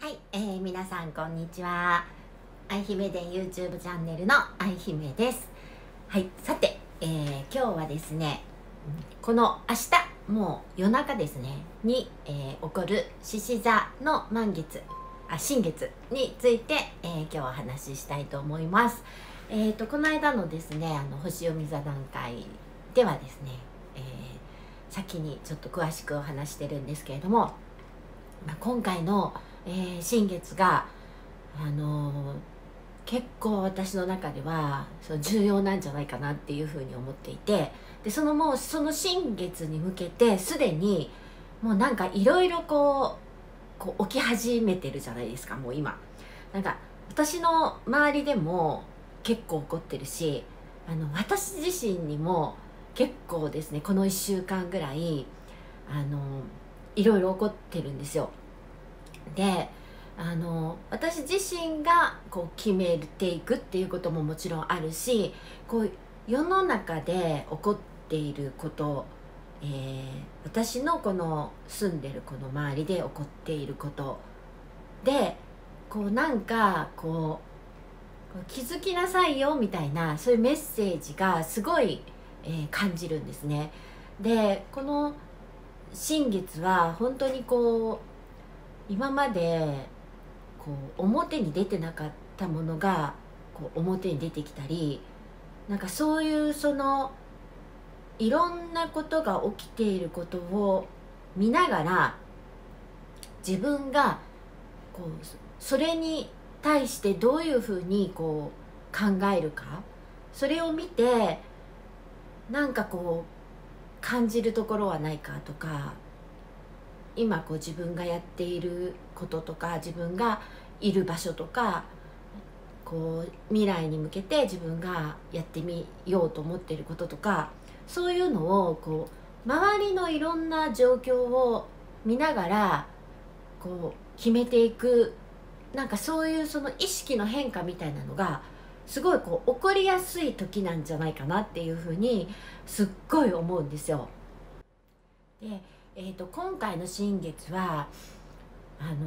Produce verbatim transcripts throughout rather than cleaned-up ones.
はい、えー、皆さんこんにちは。愛媛伝 YouTube チャンネルの愛媛です。はい、さて、えー、今日はですね、この明日もう夜中ですねに、えー、起こる獅子座の満月あ新月について、えー、今日はお話ししたいと思います。えーとこの間のですねあの星読み座談会ではですね、えー、先にちょっと詳しくお話してるんですけれども、まあ、今回の、えー、新月があのー結構私の中ではその重要なんじゃないかなっていうふうに思っていて、でそのもうその新月に向けてすでにもうなんかいろいろこうこう起き始めてるじゃないですか。もう今なんか私の周りでも結構起こってるし、あの私自身にも結構ですねこのいっしゅうかんぐらいあのいろいろ起こってるんですよ。であの私自身がこう決めていくっていうことももちろんあるし、こう世の中で起こっていること、えー私のこの住んでるこの周りで起こっていることでこうなんかこう気づきなさいよみたいなそういうメッセージがすごい、えー感じるんですね。でこの新月は本当にこう今までこう表に出てなかったものがこう表に出てきたり、なんかそういうそのいろんなことが起きていることを見ながら自分がこうそれに対してどういうふうにこう考えるか、それを見てなんかこう感じるところはないかとか、今こう自分がやっていることとか自分がいる場所とかこう未来に向けて自分がやってみようと思っていることとか、そういうのをこう周りのいろんな状況を見ながらこう決めていく、なんかそういうその意識の変化みたいなのがすごいこう起こりやすい時なんじゃないかなっていうふうにすっごい思うんですよ。で、えー、と今回の新月はあのー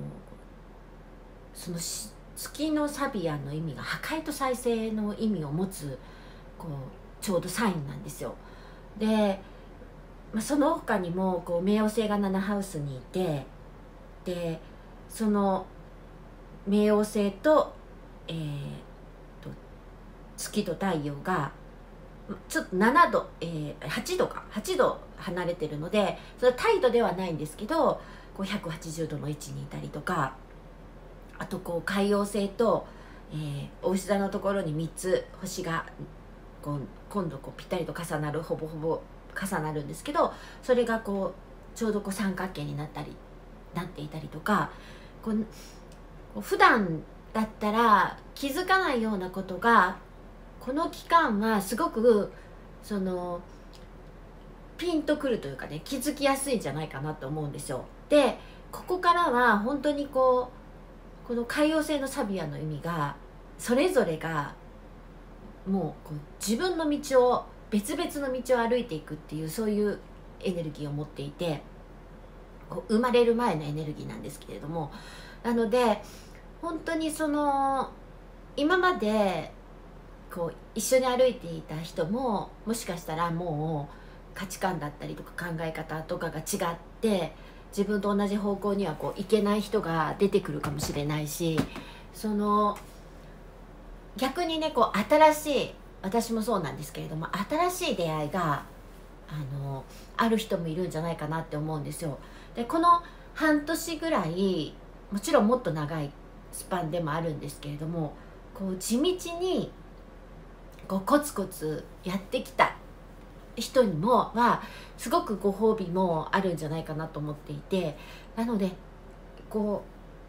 そのし月のサビアンの意味が破壊と再生の意味を持つこうちょうどサインなんですよ。で、まあ、その他にもこう冥王星がななハウスにいて、でその冥王星と,、えー、と月と太陽がちょっとななど、えー、はちどかはちど離れてるので、それは態度ではないんですけどこうひゃくはちじゅうどの位置にいたりとか、あとこう海王星と、えー、お牛座のところにみっつ星がこう今度こうぴったりと重なる、ほぼほぼ重なるんですけど、それがこうちょうどこう三角形になったりなっていたりとか、こうこう普段だったら気づかないようなことがこの期間はすごくそのピンとくるというかね、気づきやすいんじゃないかなと思うんですよ。でここからは本当にこうこの海王星のサビアの意味がそれぞれがもうこう自分の道を別々の道を歩いていくっていう、そういうエネルギーを持っていて、こう生まれる前のエネルギーなんですけれども、なので本当にその今までこう一緒に歩いていた人ももしかしたらもう価値観だったりとか考え方とかが違って自分と同じ方向にはこういけない人が出てくるかもしれないし、その逆にねこう新しい、私もそうなんですけれども新しい出会いがあのある人もいるんじゃないかなって思うんですよ。でこの半年ぐらい、もちろんもっと長いスパンでもあるんですけれども、こう地道にこうコツコツやってきた人にもはすごくご褒美もあるんじゃないかなと思っていて、なのでこ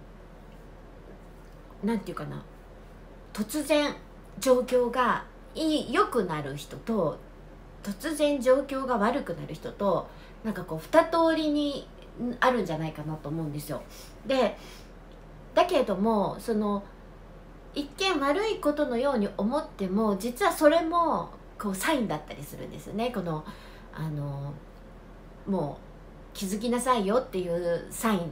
うなんていうかな、突然状況がいい良くなる人と突然状況が悪くなる人と、なんかこう二通りにあるんじゃないかなと思うんですよ。でだけれどもその一見悪いことのように思っても実はそれもこうサインだったりするんですよね。このあのもう気づきなさいよっていうサイン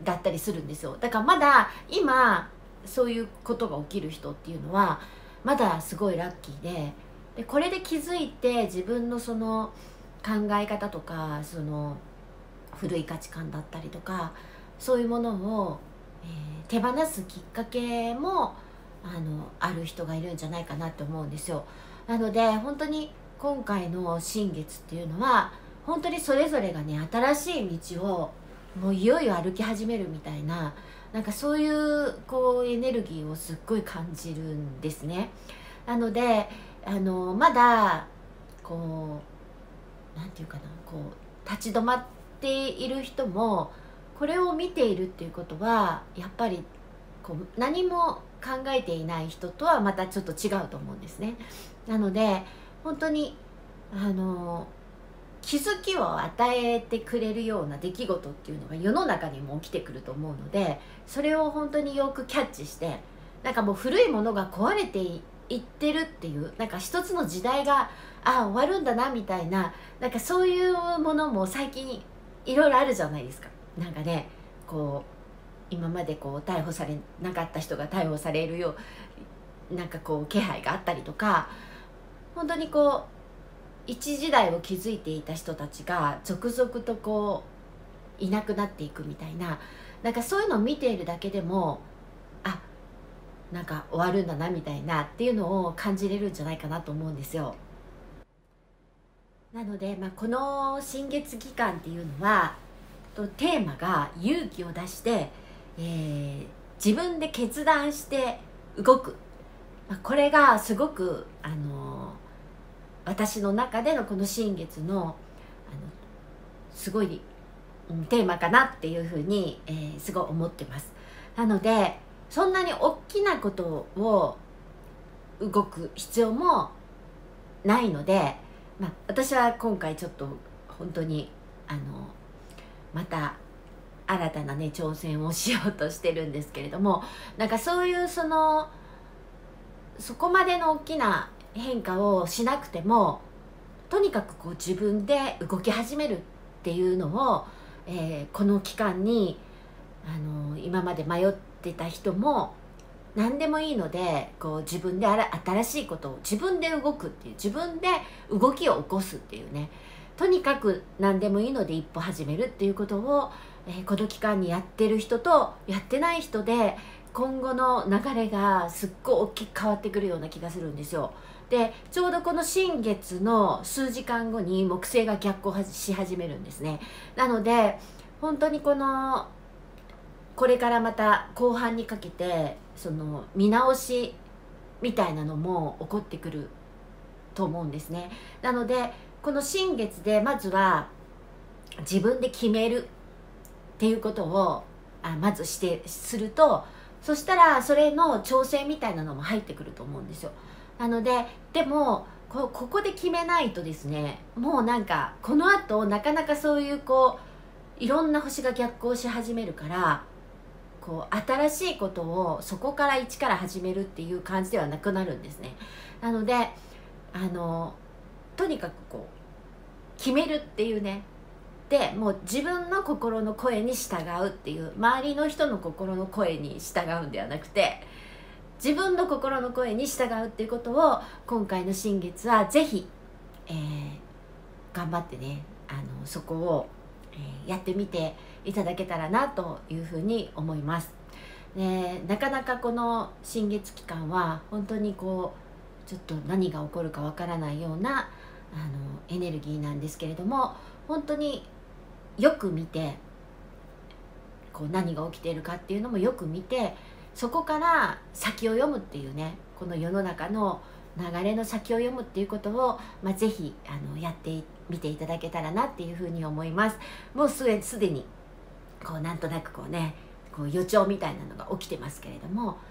だったりするんですよ。だからまだ今そういうことが起きる人っていうのはまだすごいラッキーで、でこれで気づいて自分のその考え方とかその古い価値観だったりとかそういうものを、えー手放すきっかけもあのある人がいるんじゃないかなって思うんですよ。なので本当に今回の新月っていうのは本当にそれぞれがね新しい道をもういよいよ歩き始めるみたいな、なんかそういうこうエネルギーをすっごい感じるんですね。なのであのまだこうなんていうかな、こう立ち止まっている人もこれを見ているっていうことはやっぱりこう何も考えていない人とはまたちょっと違うと思うんですね。なので本当にあの気づきを与えてくれるような出来事っていうのが世の中にも起きてくると思うので、それを本当によくキャッチして、なんかもう古いものが壊れていってるっていう、なんか一つの時代がああ終わるんだなみたいな、なんかそういうものも最近いろいろあるじゃないですか。なんかねこう今までこう逮捕されなかった人が逮捕されるようなんかこう気配があったりとか、本当にこう一時代を築いていた人たちが続々とこういなくなっていくみたいな、なんかそういうのを見ているだけでもあなんか終わるんだなみたいなっていうのを感じれるんじゃないかなと思うんですよ。なので、まあ、この新月期間っていうのはとテーマが勇気を出して、えー自分で決断して動く、まあ、これがすごく、あの私の中でのこの新月の、あのすごい、うん、テーマかなっていうふうに、えーすごい思ってます。なのでそんなに大きなことを動く必要もないので、まあ、私は今回ちょっと本当にあのまた新たなね挑戦をしようとしてるんですけれども、なんかそういうそのそこまでの大きな変化をしなくてもとにかくこう自分で動き始めるっていうのを、えーこの期間にあの今まで迷ってた人も何でもいいのでこう自分であら新しいことを自分で動くっていう、自分で動きを起こすっていうね、とにかく何でもいいので一歩始めるっていうことを、えーこの期間にやってる人とやってない人で今後の流れがすっごい大きく変わってくるような気がするんですよ。でちょうどこの新月の数時間後に木星が逆行し始めるんですね。なので本当にこのこれからまた後半にかけてその見直しみたいなのも起こってくると思うんですね。なのでこの新月でまずは自分で決めるっていうことをあまずしてすると、そしたらそれの調整みたいなのも入ってくると思うんですよ。なのででもこここで決めないとですね、もうなんかこのあとなかなかそういうこういろんな星が逆行し始めるから、こう新しいことをそこから一から始めるっていう感じではなくなるんですね。なのであのとにかくこう決めるっていうね、でもう自分の心の声に従うっていう、周りの人の心の声に従うんではなくて自分の心の声に従うっていうことを今回の新月はぜひ、えー頑張ってね、あのそこを、えーやってみていただけたらなというふうに思います。でなかなかこの新月期間は本当にこうちょっと何が起こるかわからないようなあのエネルギーなんですけれども、本当によく見てこう何が起きているかっていうのもよく見て、そこから先を読むっていうね、この世の中の流れの先を読むっていうことを、まあ、ぜひあのやってみていただけたらなっていうふうに思います。もうすで既にこうなんとなくこうねこう予兆みたいなのが起きてますけれども、はい、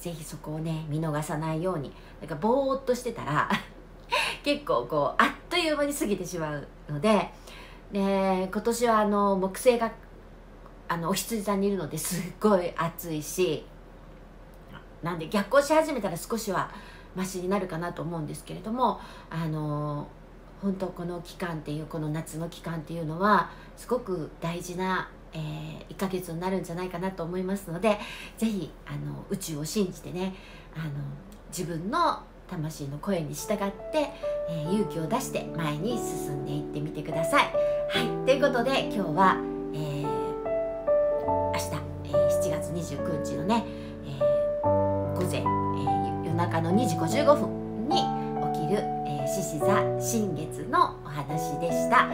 ぜひそこをね見逃さないように。なんかぼーっとしてたら結構こうあっという間に過ぎてしまうので、で今年はあの木星があのお羊座にいるのですっごい暑いし、なんで逆行し始めたら少しはマシになるかなと思うんですけれども、あの本当この期間っていうこの夏の期間っていうのはすごく大事なえー、いっかげつになるんじゃないかなと思いますので、ぜひあの宇宙を信じてね、あの自分の魂の声に従って、えー、勇気を出して前に進んでいってみてください。はい、ということで今日は、えー、明日、えー、しちがつにじゅうくにちのね、えー、午前、えー、夜中のにじごじゅうごふんに起きる獅子座新月のお話でした。はい、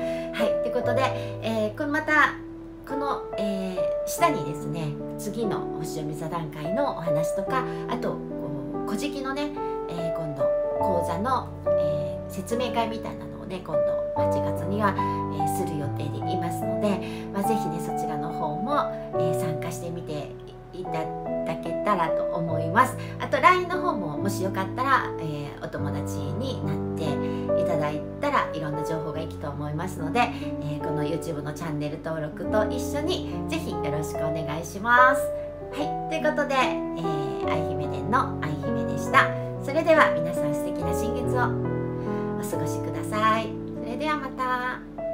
ということで、えー、これまたこの、えー、下にですね、次の星読み座談会のお話とか、あと古事記のね、えー、今度講座の、えー、説明会みたいなのをね、今度はちがつには、えー、する予定でいますので、まあ、ぜひねそちらの方も、えー、参加してみていただけたらと思います。あと ライン の方ももしよかったら、えー、お友達になっていただいたらいろんな情報がいくと思いますので、えー、この YouTube のチャンネル登録と一緒にぜひよろしくお願いします。はい、ということで、えー、愛媛伝の愛媛でした。それでは皆さん素敵な新月をお過ごしください。それではまた。